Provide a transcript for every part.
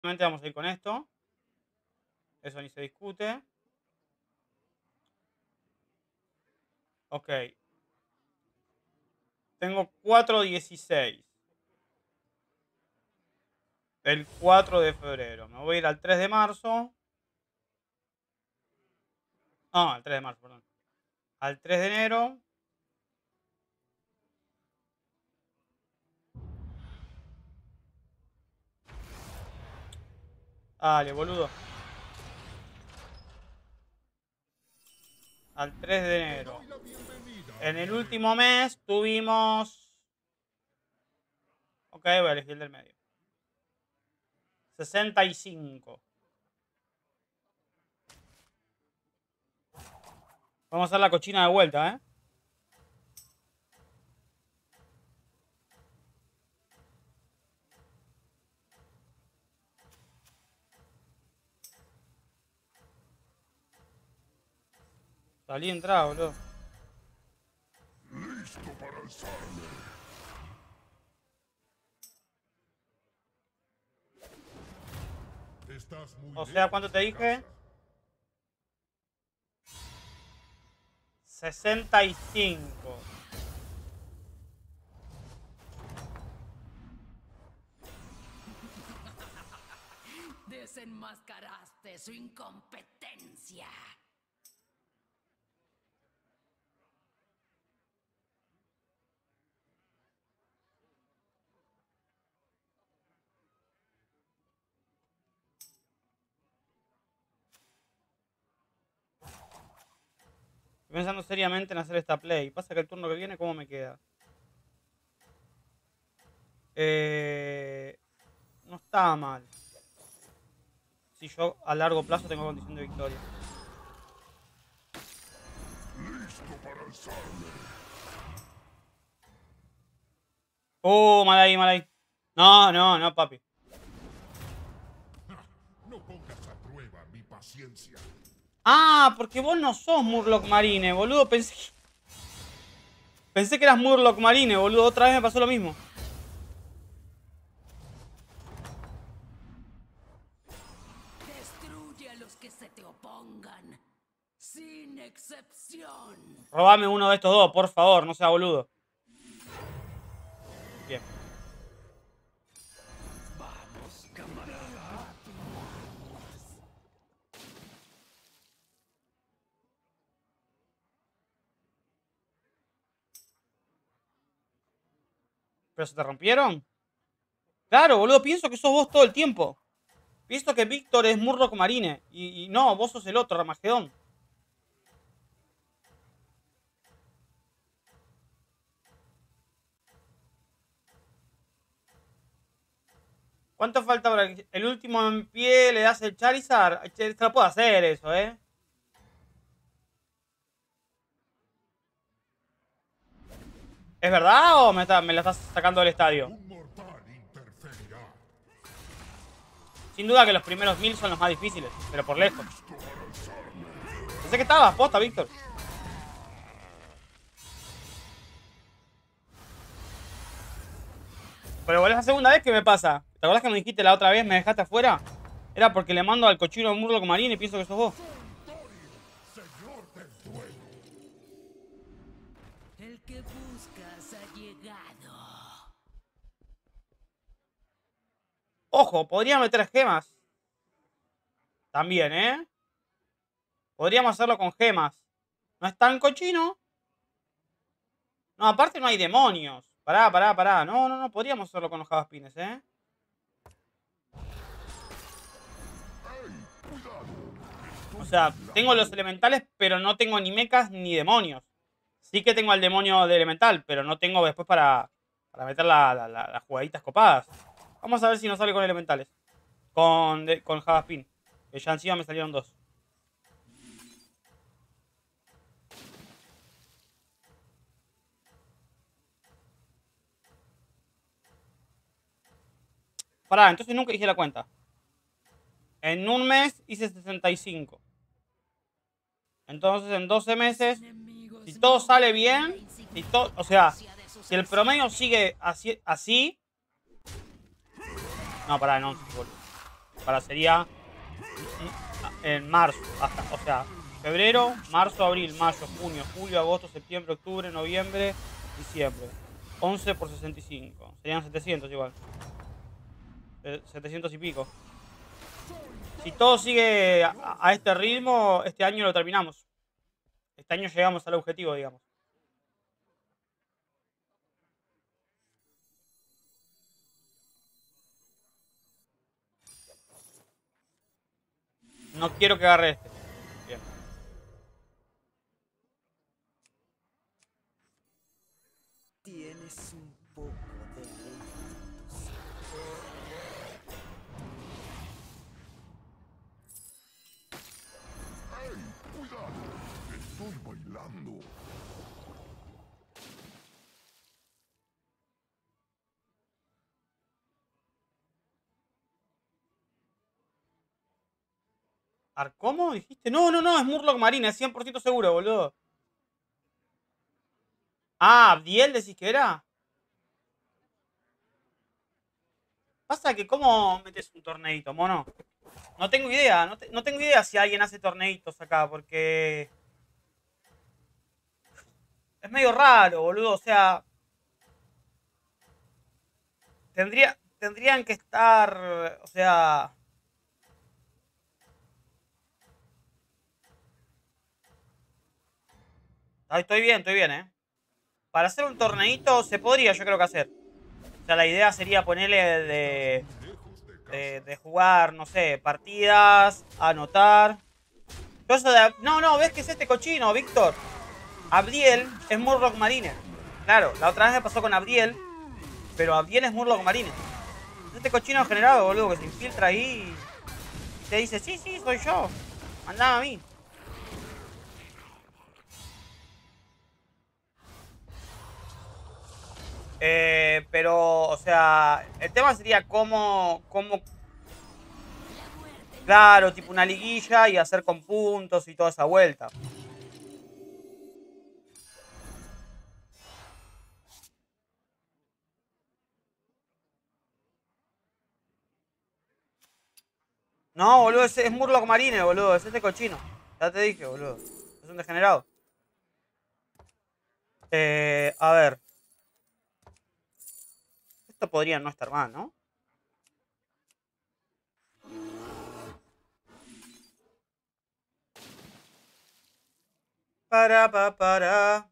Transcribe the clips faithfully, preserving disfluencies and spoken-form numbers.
vamos a ir con esto. Eso ni se discute. Ok. Tengo cuatro dieciséis. El cuatro de febrero. Me voy a ir al tres de marzo. Ah, al tres de marzo, perdón. Al tres de enero. Dale, boludo. Al tres de enero. En el último mes tuvimos... Ok, voy a elegir el del medio. sesenta y cinco. Vamos a hacer la cochina de vuelta, ¿eh? Salí y entrá, boludo. Listo para alzarme. Estás muy O sea, ¿cuánto te lejos de dije? casa. sesenta y cinco. Desenmascaraste su incompetencia. Estoy pensando seriamente en hacer esta play. Pasa que el turno que viene, ¿cómo me queda? Eh, no está mal. Si yo a largo plazo tengo condición de victoria. Listo para alzarme. Oh, mal ahí, mal ahí. No, no, no, papi. No pongas a prueba mi paciencia. Ah, porque vos no sos Murloc Marine, boludo. Pensé que... Pensé que eras Murloc Marine, boludo. Otra vez me pasó lo mismo. Destruye a los que se te opongan. Sin excepción. Robame uno de estos dos, por favor. No sea boludo. Bien. Vamos, camarada. ¿Pero se te rompieron? Claro, boludo. Pienso que sos vos todo el tiempo. Pienso que Víctor es Murloc Marine. Y, y no, vos sos el otro, Ramagedón. ¿Cuánto falta para que el último en pie le das el Charizard? Se lo puedo hacer eso, ¿eh? ¿Es verdad o me, está, me la estás sacando del estadio? Un mortal interferirá. Sin duda que los primeros mil son los más difíciles, pero por lejos. Listo para alzarme. Pensé que estabas, posta, Víctor. Pero es la segunda vez que me pasa. ¿Te acuerdas que me dijiste la otra vez, me dejaste afuera? Era porque le mando al cochino Murloc Marine y pienso que sos vos. Señor del duelo. El que buscas ha llegado. Ojo, podría meter gemas. También, ¿eh? Podríamos hacerlo con gemas. No es tan cochino. No, aparte no hay demonios. Pará, pará, pará. No, no, no. Podríamos hacerlo con los javaspines, ¿eh? O sea, tengo los elementales, pero no tengo ni mechas ni demonios. Sí que tengo al demonio de elemental, pero no tengo después para, para meter la, la, la, las jugaditas copadas. Vamos a ver si nos sale con elementales. Con, de, con Javaspin. Que ya encima me salieron dos. Pará, entonces nunca hice la cuenta. En un mes hice sesenta y cinco. Entonces en doce meses, si todo sale bien, si todo, o sea, si el promedio sigue así, así no, pará, no, boludo. Para sería en marzo. Hasta, o sea, febrero, marzo, abril, mayo, junio, julio, agosto, septiembre, octubre, noviembre, diciembre. once por sesenta y cinco. Serían setecientos igual. setecientos y pico. Si todo sigue a, a este ritmo, este año lo terminamos. Este año llegamos al objetivo, digamos. No quiero que agarre este. Bien. Tienes un poco de alimentos. ¡Ey! ¡Cuidado! Estoy bailando. ¿Arcomo dijiste? No, no, no, es Murloc Marine, es cien por ciento seguro, boludo. Ah, ¿Abdiel decís que era? Pasa que cómo metes un torneito, mono. No tengo idea, no, te- no tengo idea si alguien hace torneitos acá, porque es medio raro, boludo. O sea, tendría, tendrían que estar, o sea, ah, estoy bien, estoy bien, ¿eh? Para hacer un torneito se podría, yo creo que hacer. O sea, la idea sería ponerle de, Lejos de casa. de, de jugar, no sé, partidas, anotar. Yo eso de- no, no, ¿ves que es este cochino, Víctor? Abdiel es Murloc Marine. Claro, la otra vez me pasó con Abdiel, pero Abdiel es Murloc Marine. Es este cochino generado, boludo, que se infiltra ahí y te dice, sí, sí, soy yo. Mandame a mí. Eh, pero, o sea, el tema sería cómo, cómo, claro, tipo una liguilla y hacer con puntos y toda esa vuelta. No, boludo, es, es Murloc Marine, boludo, es este cochino. Ya te dije, boludo. Es un degenerado. Eh, a ver. Esto podría no estar mal, ¿no? Para, pa, para.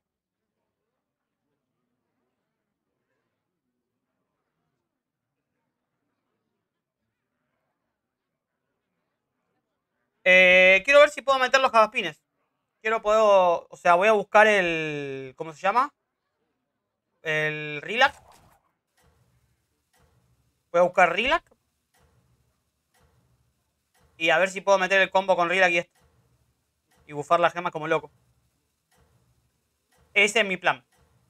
Eh, quiero ver si puedo meter los javaspines. Quiero poder, o sea, voy a buscar el, ¿cómo se llama? El Rilac. Voy a buscar Rilac. Y a ver si puedo meter el combo con Rilac y esto. Y bufar las gemas como loco. Ese es mi plan.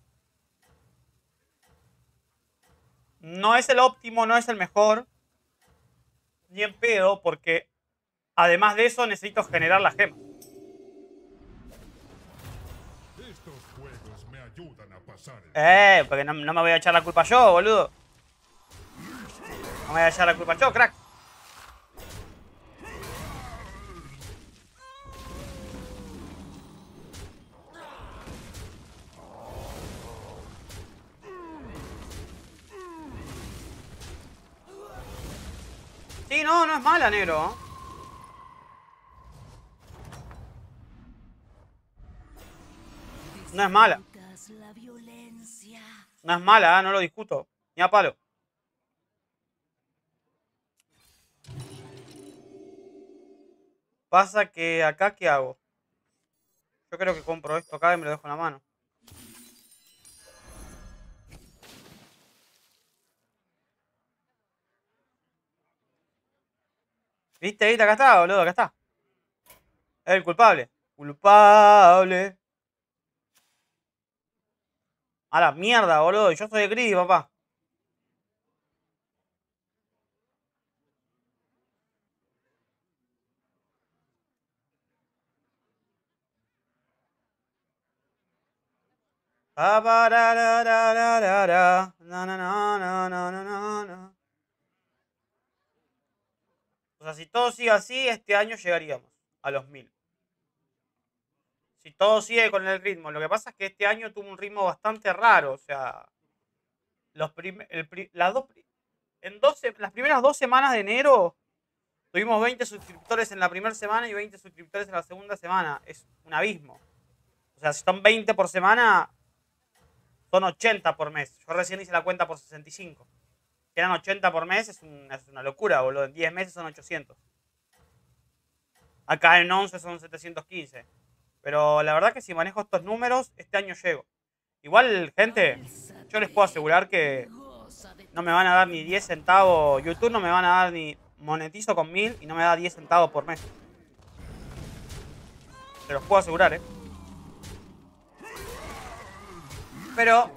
No es el óptimo, no es el mejor. Ni en pedo, porque además de eso necesito generar las gemas. Estos juegos me ayudan a pasar el Eh, porque no, no me voy a echar la culpa yo, boludo. No me voy a echar la culpa yo, crack. Sí, no, no es mala, negro. No es mala. Disfrutas la violencia. No es mala, ¿eh? No lo discuto. Ni a palo. Pasa que acá, ¿qué hago? Yo creo que compro esto acá y me lo dejo en la mano. ¿Viste? ¿Viste? Acá está, boludo, acá está. Es el culpable. Culpable. A la mierda, boludo. Yo soy de Greedy, papá. Pa, pa, ra, ra, ra, ra, ra, ra. Na, na, na, na, na, na, na, na. O sea, si todo sigue así, este año llegaríamos a los mil. Si todo sigue con el ritmo. Lo que pasa es que este año tuvo un ritmo bastante raro. O sea, los prim el pri las dos, en doce, las primeras dos semanas de enero tuvimos veinte suscriptores en la primera semana y veinte suscriptores en la segunda semana. Es un abismo. O sea, si son veinte por semana, son ochenta por mes. Yo recién hice la cuenta por sesenta y cinco. Que eran ochenta por mes, es una, es una locura, boludo. En diez meses son ochocientos. Acá en once son setecientos quince. Pero la verdad que si manejo estos números, este año llego. Igual, gente, yo les puedo asegurar que no me van a dar ni diez centavos. YouTube no me van a dar ni monetizo con mil y no me da diez centavos por mes. Se los puedo asegurar, eh. Pero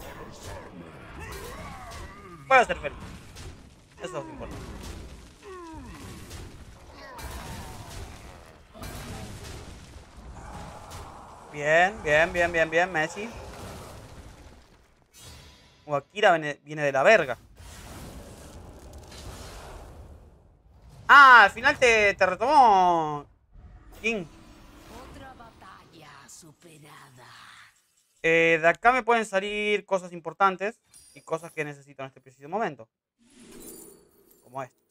puedo ser feliz. Eso es importante. Bien, bien, bien, bien, bien, Messi. Akira viene, viene de la verga. Ah, al final te, te retomó King. Otra batalla superada. Eh, de acá me pueden salir cosas importantes y cosas que necesito en este preciso momento. Como esto.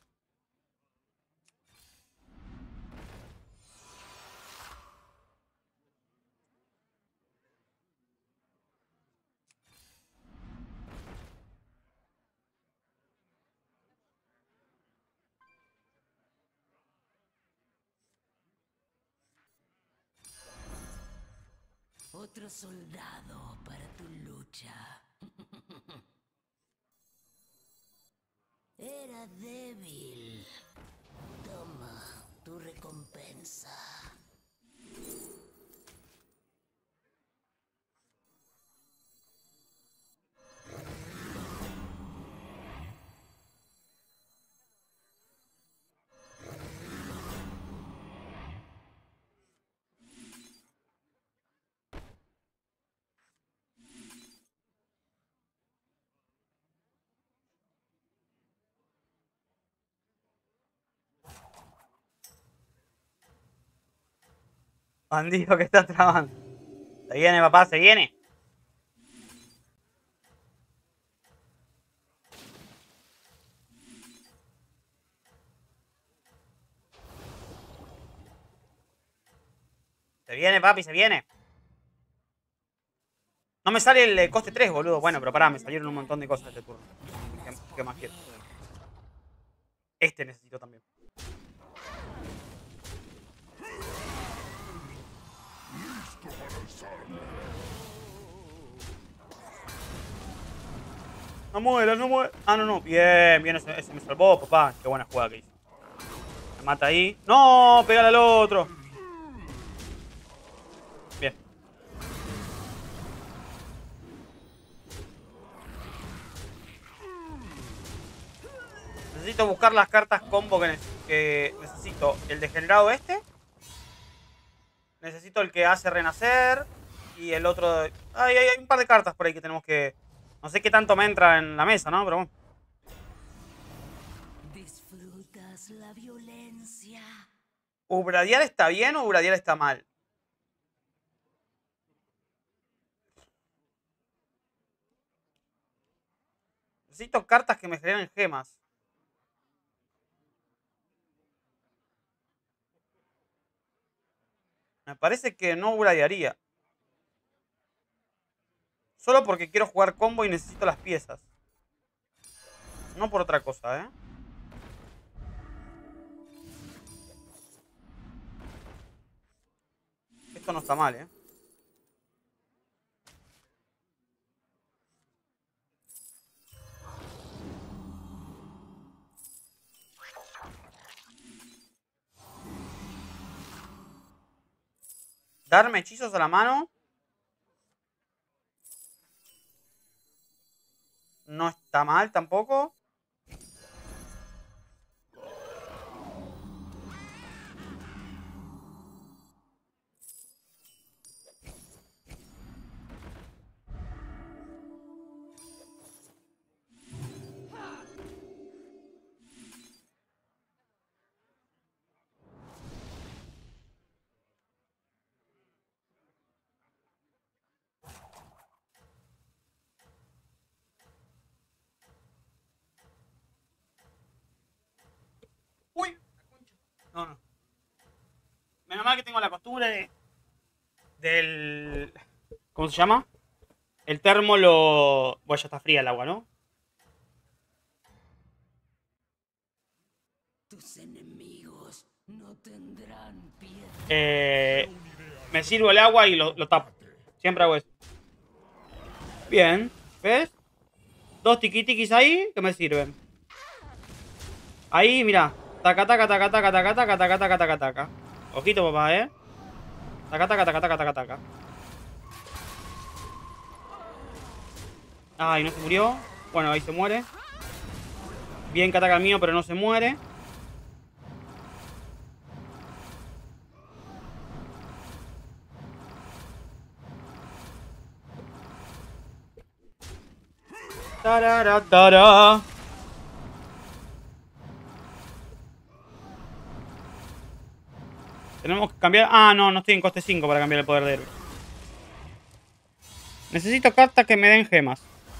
Otro soldado para tu lucha. Era débil. Toma tu recompensa. Bandido que está trabando. Se viene, papá, se viene. Se viene, papi, se viene. No me sale el eh, coste tres, boludo. Bueno, pero pará, me salieron un montón de cosas este turno. ¿Qué, qué más quiero? Este necesito también. No muera, no muera. Ah, no, no. Bien, bien, ese, ese me salvó, papá. Qué buena jugada que hizo. Me mata ahí. ¡No! Pégale al otro. Bien. Necesito buscar las cartas combo que, ne que necesito. El degenerado este. Necesito el que hace renacer. Y el otro... Ay, hay, hay un par de cartas por ahí que tenemos que... No sé qué tanto me entra en la mesa, ¿no? Pero bueno. ¿Disfrutas la violencia? ¿Ubradial está bien o Ubradial está mal? Necesito cartas que me generen gemas. Me parece que no Ubradiaría. Solo porque quiero jugar combo y necesito las piezas. No por otra cosa, ¿eh? Esto no está mal, ¿eh? Darme hechizos a la mano. No está mal tampoco. No, no. Menos mal que tengo la costumbre de, del... ¿Cómo se llama? El termo lo... Bueno, ya está fría el agua, ¿no? Tus enemigos no tendrán piedad. Eh, me sirvo el agua y lo, lo tapo. Siempre hago eso. Bien. ¿Ves? Dos tiquitikis ahí que me sirven. Ahí, mira. Taca, taca, taca, taca, taca, taca, taca, taca, taca, taca. Ojito, papá, ¿eh? Taca, taca, taca, taca, taca, taca. Ay, no se murió. Bueno, ahí se muere. Bien que ataca el mío, pero no se muere. Tarara, tara. Tenemos que cambiar... Ah, no, no estoy en coste cinco para cambiar el poder de héroe. Necesito cartas que me den gemas.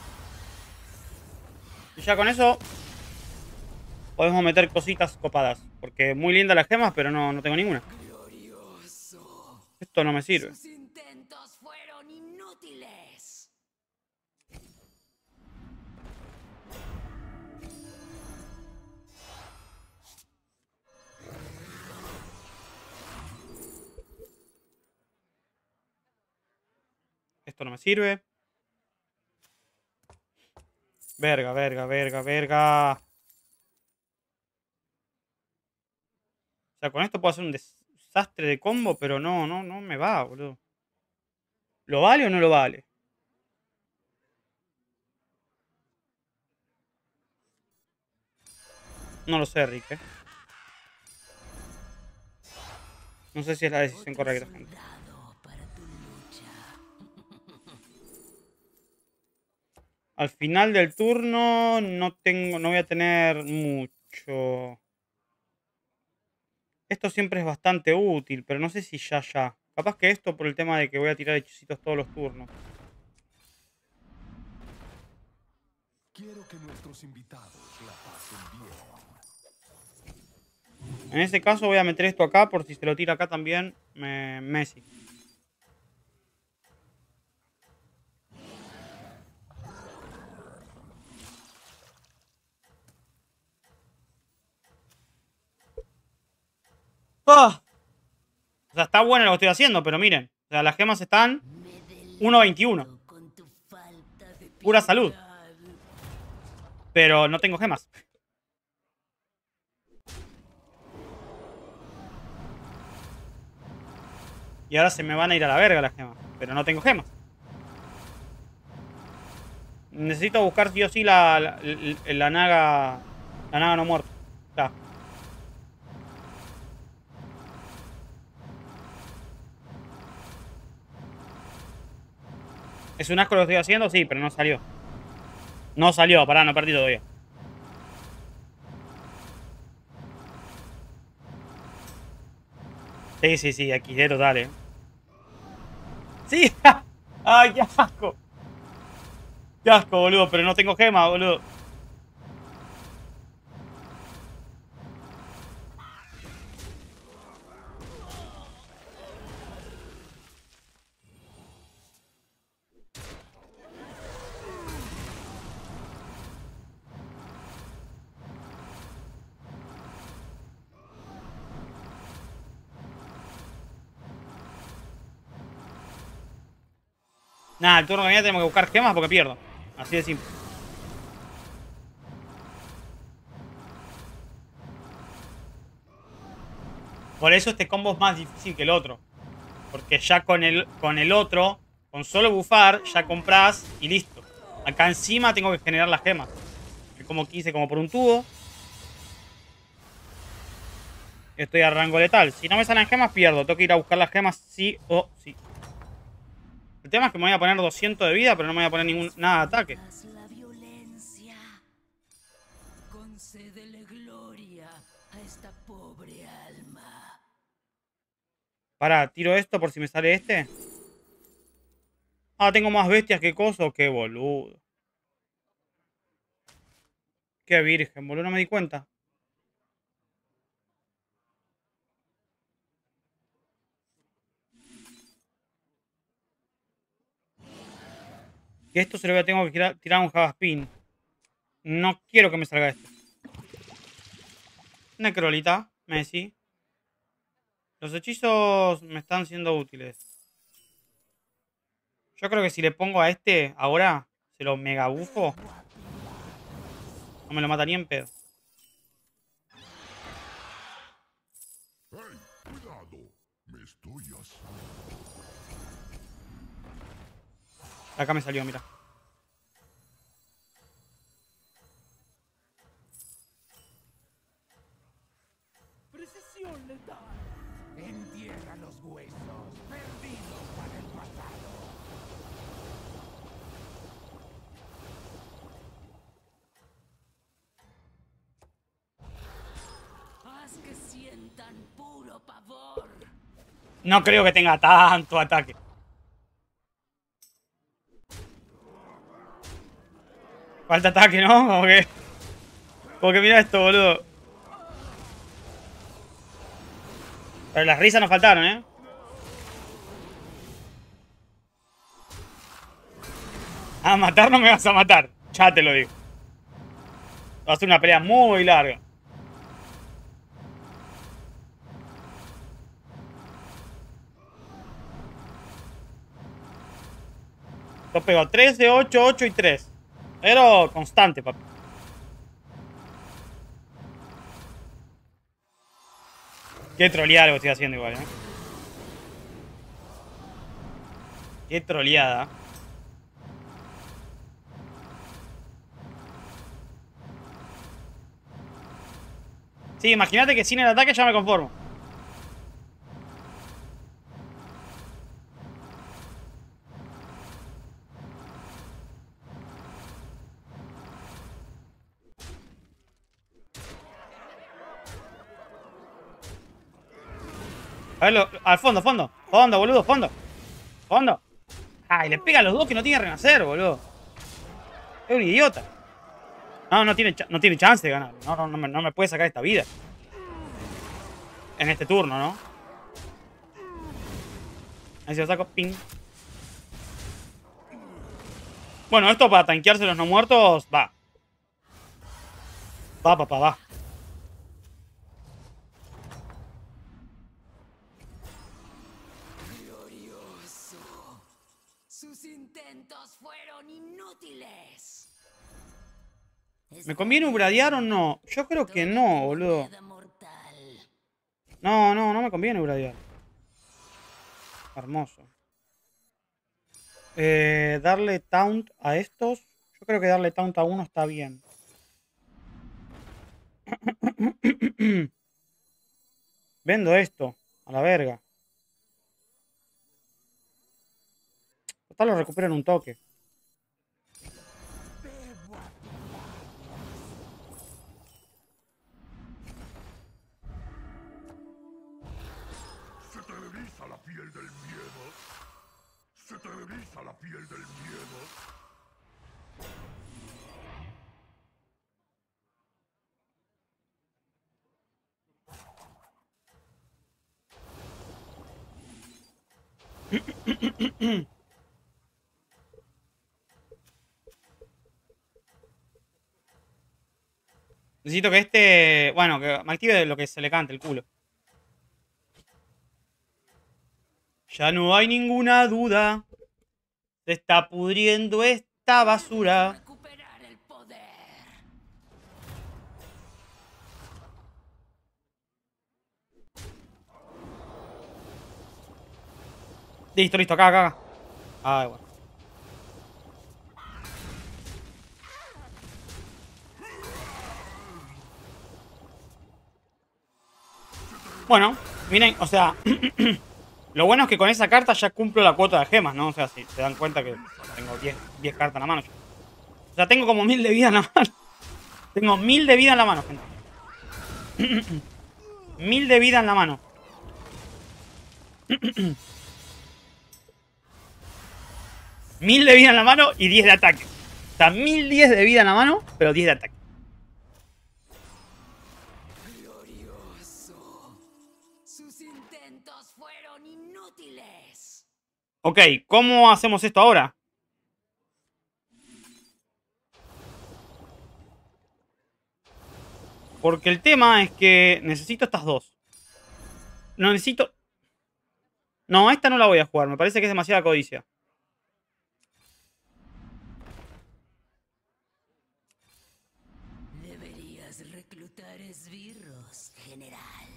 Y ya con eso podemos meter cositas copadas. Porque muy lindas las gemas, pero no, no tengo ninguna. Glorioso. Esto no me sirve. Sus intentos fueron inútiles. Esto no me sirve. Verga, verga, verga, verga. O sea, con esto puedo hacer un desastre de combo, pero no, no, no me va, boludo. ¿Lo vale o no lo vale? No lo sé, Rick, ¿eh? No sé si es la decisión Otro correcta, gente. soldado para tu lucha. Al final del turno no tengo, no voy a tener mucho. Esto siempre es bastante útil, pero no sé si ya ya. Capaz que esto por el tema de que voy a tirar hechicitos todos los turnos. Quiero que nuestros invitados la pasen bien. En ese caso voy a meter esto acá por si se lo tira acá también me... Messi. ¡Ah! O sea, está bueno lo que estoy haciendo, pero miren. O sea, las gemas están uno veintiuno. Con tu falta de Pura salud. piedad. Pero no tengo gemas. Y ahora se me van a ir a la verga las gemas. Pero no tengo gemas. Necesito buscar sí o sí la, la, la, la naga. La naga no muerta. Ya. ¿Es un asco lo que estoy haciendo? Sí, pero no salió. No salió, pará, no perdí todavía. Sí, sí, sí, X D total, eh. ¡Sí! ¡Ay, qué asco! ¡Qué asco, boludo! Pero no tengo gema, boludo. Nada, el turno que viene tenemos que buscar gemas porque pierdo. Así de simple. Por eso este combo es más difícil que el otro. Porque ya con el, con el otro, con solo bufar, ya compras y listo. Acá encima tengo que generar las gemas. Que como quise, como por un tubo. Estoy a rango letal. Si no me salen gemas, pierdo. Tengo que ir a buscar las gemas sí o sí. El tema es que me voy a poner doscientos de vida, pero no me voy a poner ningún nada de ataque. Haz la violencia. Concédele gloria a esta pobre alma. Pará, tiro esto por si me sale este. Ah, tengo más bestias que coso. Qué boludo. Qué virgen, boludo, no me di cuenta. Que esto se lo voy a tengo que tirar, tirar un Javaspin. No quiero que me salga esto. Necrolita, Messi. Los hechizos me están siendo útiles. Yo creo que si le pongo a este ahora, se lo mega bufo. No me lo mataría en pedo. ¡Hey! ¡Cuidado! Me estoy asando. Acá me salió, mira. Precisión letal. Entierra los huesos, perdidos para el pasado. Haz que sientan puro pavor. No creo que tenga tanto ataque. Falta ataque, ¿no? Como que... Como que mira esto, boludo. Pero las risas nos faltaron, ¿eh? A matar no me vas a matar. Ya te lo digo. Va a ser una pelea muy larga. Yo pego trece, ocho, ocho y tres. Pero constante, papi. Qué troleada lo que estoy haciendo igual, ¿eh? Qué troleada. Sí, imagínate que sin el ataque ya me conformo. A ver, lo- al fondo, fondo. Fondo, boludo, fondo. Fondo. Ay, le pega a los dos que no tiene que renacer, boludo. Es un idiota. No, no tiene, cha- no tiene chance de ganar. No, no, no, me, no me puede sacar esta vida. En este turno, ¿no? Ahí se lo saco. Ping. Bueno, esto para tanquearse los no muertos, va. Va, papá, va. Glorioso. Sus intentos fueron inútiles. ¿Me conviene ubradear o no? Yo creo que no, boludo. Queda mortal. No, no, no me conviene ubradear. Hermoso. Eh, darle taunt a estos. Yo creo que darle taunt a uno está bien. Vendo esto. A la verga. Total lo recupero en un toque. ¿Se te eriza la piel del miedo? ¿Se te eriza la piel del miedo? Necesito que este... Bueno, que me active lo que se le cante el culo. Ya no hay ninguna duda. Se está pudriendo esta basura. Recuperar el poder. Listo, listo, acá, acá. acá. Ay, bueno. Bueno, miren, o sea... Lo bueno es que con esa carta ya cumplo la cuota de gemas, ¿no? O sea, si se dan cuenta que tengo diez cartas en la mano. Yo. O sea, tengo como mil de vida en la mano. Tengo mil de vida en la mano, gente. Mil de vida en la mano. Mil de vida en la mano y diez de ataque. O sea, mil diez de vida en la mano, pero diez de ataque. Glorioso. Sus intentos fueron inútiles. Ok, ¿cómo hacemos esto ahora? Porque el tema es que necesito estas dos. No necesito... No, esta no la voy a jugar. Me parece que es demasiada codicia. Deberías reclutar esbirros, general.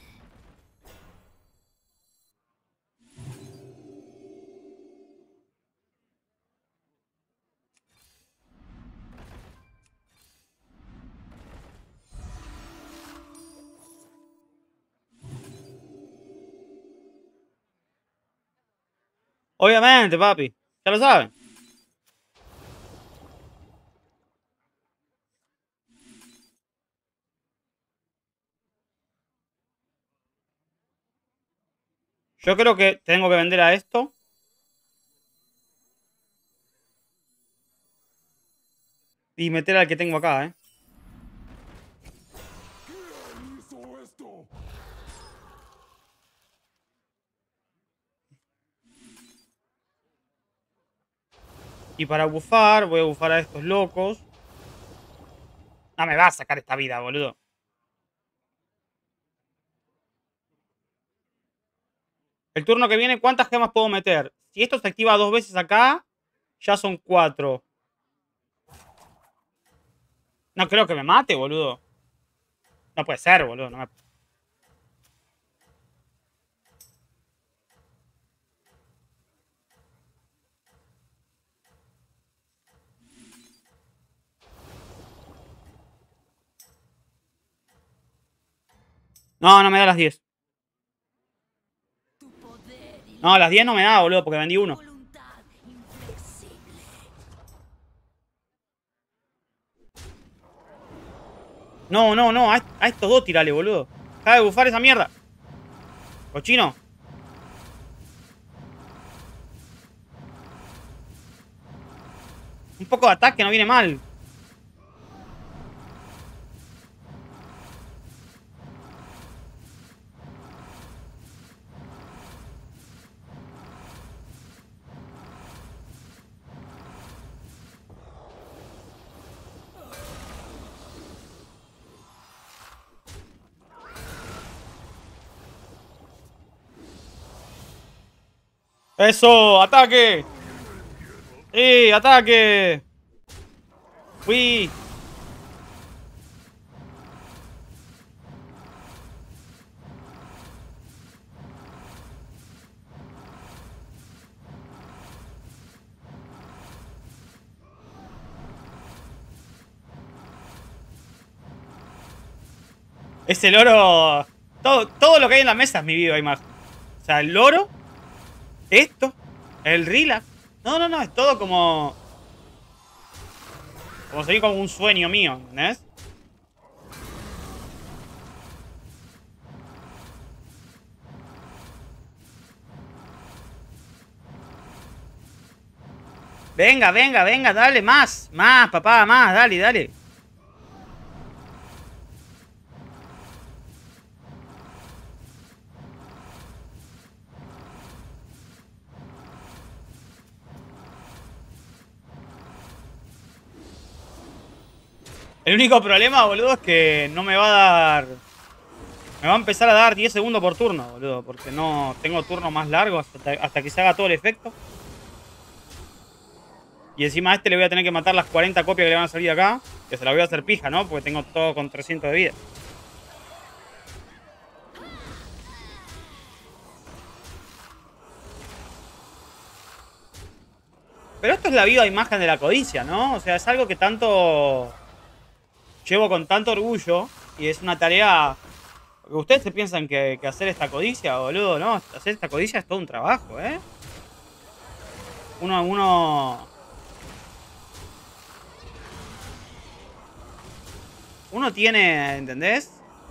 Obviamente, papi. Ya lo saben. Yo creo que tengo que vender a esto. Y meter al que tengo acá, ¿eh? ¿Quién hizo esto? Y para bufar, voy a bufar a estos locos. No me va a sacar esta vida, boludo. El turno que viene, ¿cuántas gemas puedo meter? Si esto se activa dos veces acá, ya son cuatro. No creo que me mate, boludo. No puede ser, boludo. No, me... no, no me da las diez. Tu poder y No, las diez no me da, boludo, porque vendí uno. voluntad inflexible. No, no, no. A, a estos dos tirale, boludo. Deja de bufar esa mierda. Cochino. Un poco de ataque no viene mal. ¡Eso! ¡Ataque! ¡Sí! ¡Ataque! ¡Fui! Ese loro... Todo, todo lo que hay en la mesa es mi viva imagen. O sea, el loro... Esto... El relax. No, no, no. Es todo como... Como sería como un sueño mío, ¿entendés? Venga, venga, venga, dale, más. Más, papá, más, dale, dale. El único problema, boludo, es que no me va a dar... Me va a empezar a dar diez segundos por turno, boludo. Porque no tengo turnos más largos hasta, hasta que se haga todo el efecto. Y encima a este le voy a tener que matar las cuarenta copias que le van a salir acá. Que se las voy a hacer pija, ¿no? Porque tengo todo con trescientos de vida. Pero esto es la viva imagen de la codicia, ¿no? O sea, es algo que tanto... Llevo con tanto orgullo. Y es una tarea... Porque ustedes se piensan que, que hacer esta codicia, boludo, ¿no? Hacer esta codicia es todo un trabajo, ¿eh? Uno... Uno... Uno tiene, ¿entendés?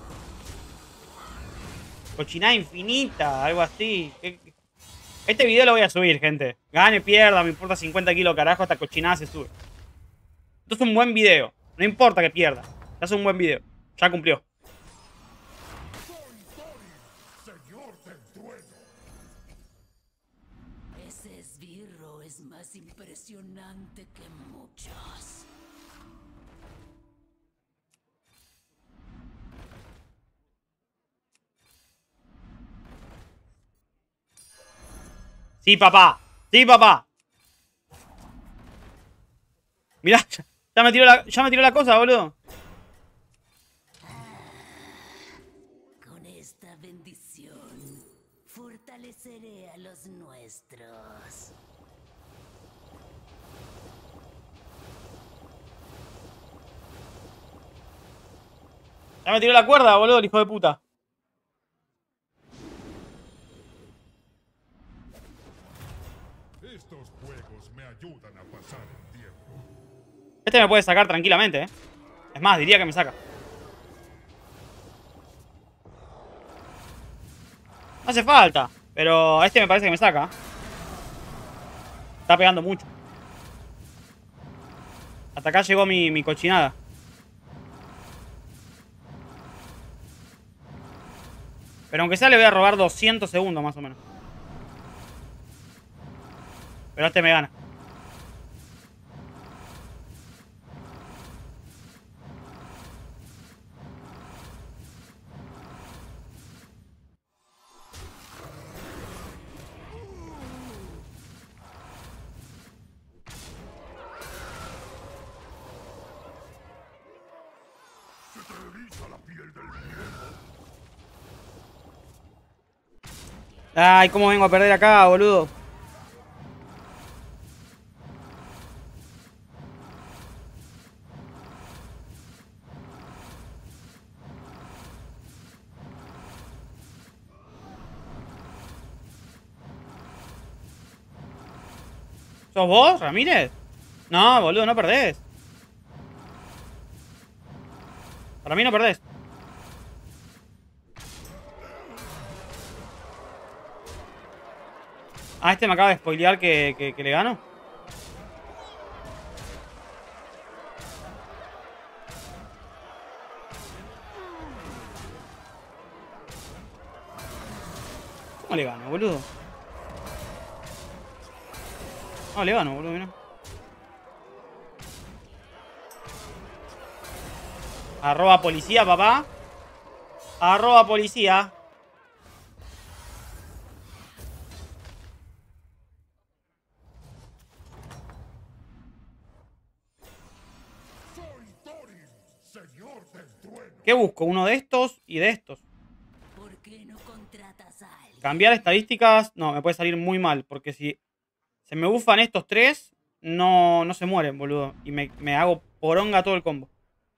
Cochinada infinita, algo así. Este video lo voy a subir, gente. Gane, pierda, me importa cincuenta kilos, carajo, esta cochinada se sube. Esto es un buen video. No importa que pierda. Ya es un buen video. Ya cumplió. Soy Thorin, señor del trueno. Ese esbirro es más impresionante que muchos. Sí, papá. Sí, papá. Mirá, ya, ya me tiró la, ya me tiró la cosa, boludo. Con esta bendición, fortaleceré a los nuestros. Ya me tiró la cuerda, boludo, el hijo de puta. Estos juegos me ayudan a pasar el tiempo. Este me puede sacar tranquilamente, eh. Es más, diría que me saca. No hace falta. Pero este me parece que me saca. Está pegando mucho. Hasta acá llegó mi, mi cochinada. Pero aunque sea le voy a robar doscientos segundos más o menos. Pero este me gana. Se te eriza la piel del miedo. Ay, cómo vengo a perder acá, boludo. ¿Sos vos, Ramírez? No, boludo, no perdés. Para mí no perdés. Ah, este me acaba de spoilear que, que, que le gano. ¿Cómo le gano, boludo? No, le gano, boludo, mira. Arroba policía, papá. Arroba policía. Soy Thorin, señor del trueno. ¿Qué busco? Uno de estos y de estos. ¿Por qué no contratas a alguien? Cambiar estadísticas. No, me puede salir muy mal. Porque si se me bufan estos tres, no, no se mueren, boludo. Y me, me hago poronga todo el combo.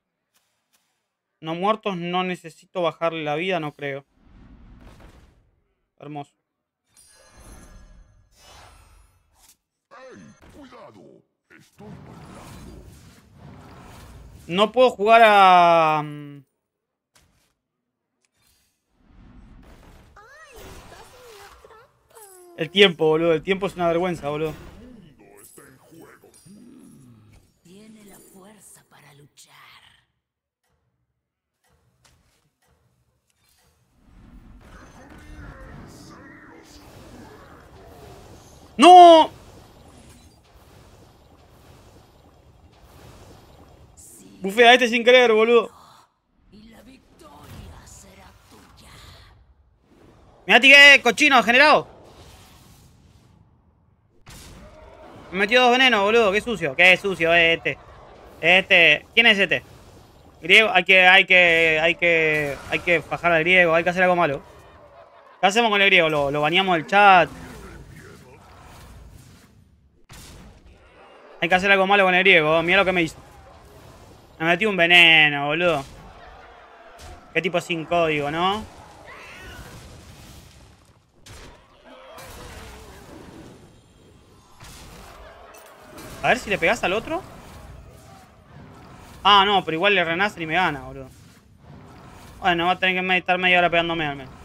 No muertos, no necesito bajarle la vida, no creo. Hermoso. ¡Ey! ¡Cuidado! Estoy bailando. No puedo jugar a... mm, El tiempo, boludo. El tiempo es una vergüenza, boludo. El mundo está en juego. Tiene la fuerza para luchar. ¡No! Sí, Bufea a este sin querer, boludo. y la victoria será tuya. Mirá, tiré cochino generado. Me metió dos venenos, boludo. Qué sucio. Qué sucio es este. Este. ¿Quién es este? Griego. Hay que, hay que, hay que, hay que fajar al griego. Hay que hacer algo malo. ¿Qué hacemos con el griego? Lo, lo baneamos del chat. Hay que hacer algo malo con el griego. Mirá lo que me hizo. Me metió un veneno, boludo. Qué tipo sin código, ¿no? A ver si le pegás al otro. Ah, no, pero igual le renace y me gana, boludo. Bueno, va a tener que estar media hora pegándome al menos.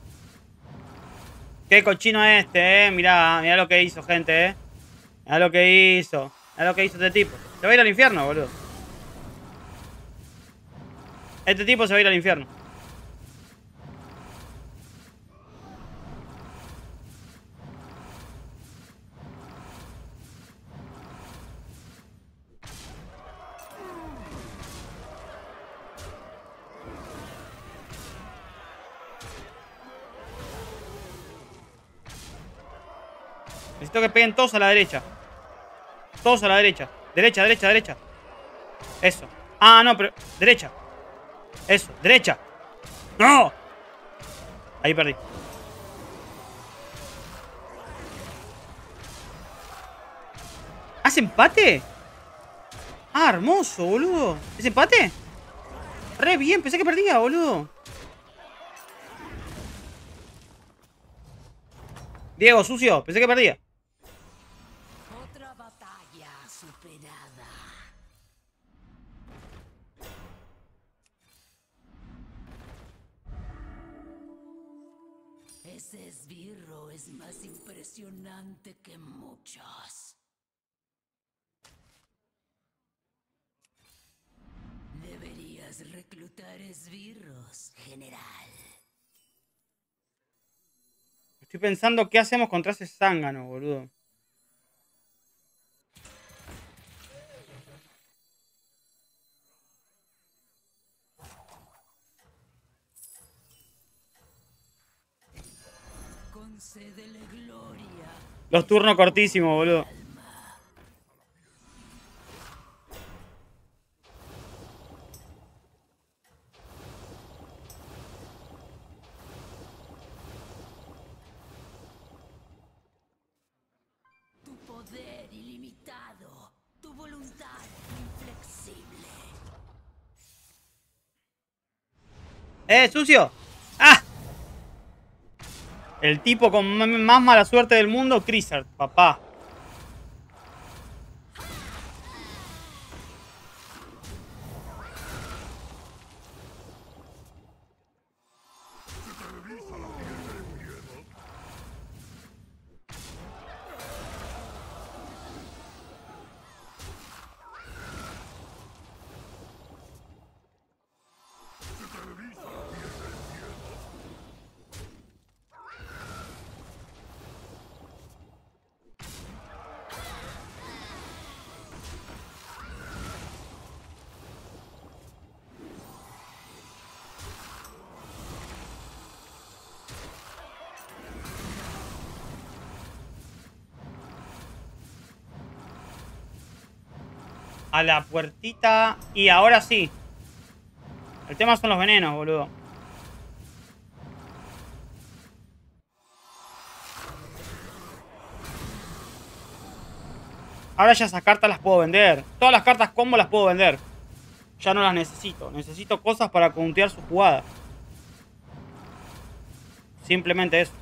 Qué cochino este, eh. Mirá, mirá lo que hizo, gente, eh. Mirá lo que hizo. Mirá lo que hizo este tipo. Se va a ir al infierno, boludo. Este tipo se va a ir al infierno. Necesito que peguen todos a la derecha. Todos a la derecha. Derecha, derecha, derecha. Eso. Ah, no, pero... Derecha. Eso, derecha. ¡No! Ahí perdí. ¿Hace empate? Ah, hermoso, boludo. ¿Es empate? Re bien, pensé que perdía, boludo. Diego, sucio, pensé que perdía. Otra batalla superada. Ese esbirro es más impresionante que muchos. Deberías reclutar esbirros, general. Estoy pensando qué hacemos contra ese zángano, boludo. Concédele gloria. Los turnos cortísimos, boludo. Tu poder ilimitado. Tu voluntad inflexible. ¡Eh, sucio! ¡Ah! El tipo con más mala suerte del mundo, Crisart, papá. A la puertita. Y ahora sí. El tema son los venenos, boludo. Ahora ya esas cartas las puedo vender. Todas las cartas combo las puedo vender. Ya no las necesito. Necesito cosas para countear su jugada. Simplemente eso.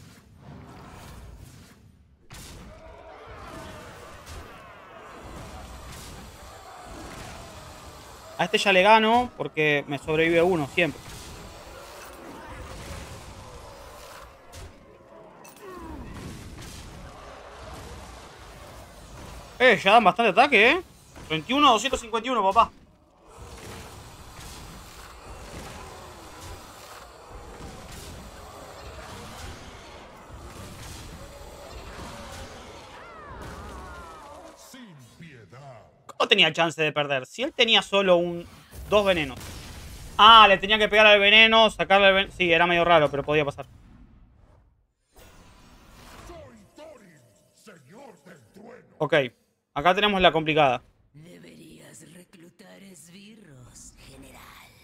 A este ya le gano porque me sobrevive uno siempre. Eh, ya dan bastante ataque, eh. veintiuno, doscientos cincuenta y uno, papá. Sin piedad. ¿Cómo tenía chance de perder? Si él tenía solo un... dos venenos. Ah, le tenía que pegar al veneno, sacarle el veneno. Sí, era medio raro, pero podía pasar. Soy Thorin, señor del trueno. Ok, acá tenemos la complicada. Deberías reclutar esbirros, general.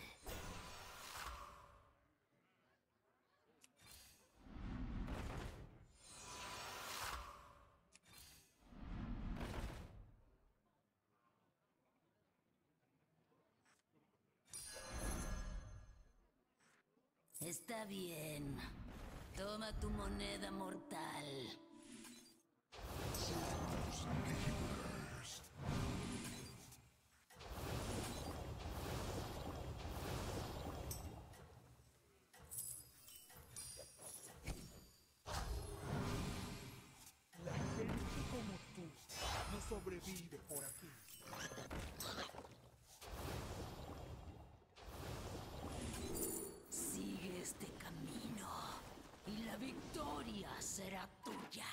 Está bien. Toma tu moneda mortal. La gente como tú no sobrevive por aquí. Sigue este camino y la victoria será tuya.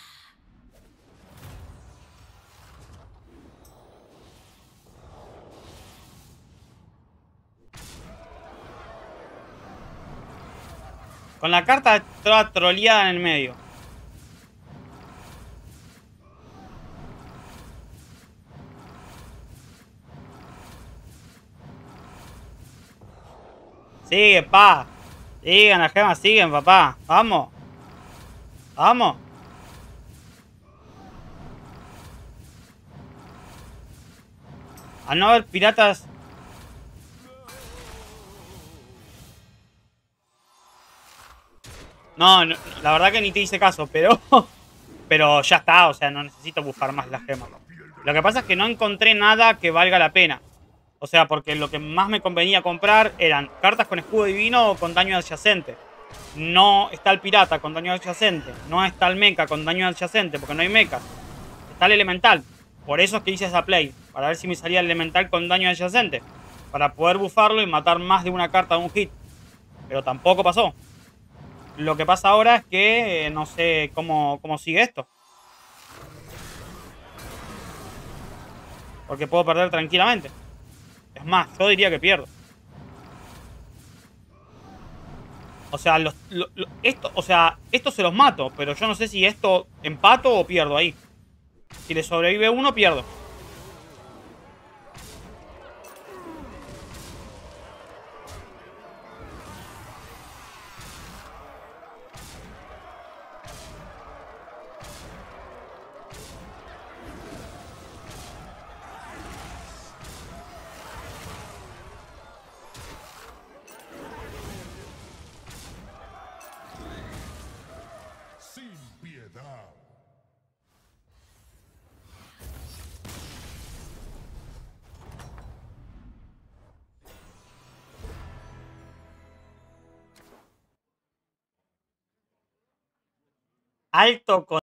Con la carta toda troleada en el medio. Sigue, pa. Sigan, las gemas siguen, papá. Vamos. Vamos. Al no haber piratas... No, no, la verdad que ni te hice caso, pero... Pero ya está, o sea, no necesito bufar más las gemas. Lo que pasa es que no encontré nada que valga la pena. O sea, porque lo que más me convenía comprar eran cartas con escudo divino o con daño adyacente. No está el pirata con daño adyacente. No está el mecha con daño adyacente, porque no hay mechas. Está el elemental. Por eso es que hice esa play. Para ver si me salía el elemental con daño adyacente. Para poder bufarlo y matar más de una carta de un hit. Pero tampoco pasó. Lo que pasa ahora es que eh, no sé cómo, cómo sigue esto. Porque puedo perder tranquilamente. Es más, yo diría que pierdo. O sea, los, lo, lo, esto, o sea, esto se los mato, pero yo no sé si esto empato o pierdo ahí. Si le sobrevive uno, pierdo. Sin piedad. Alto con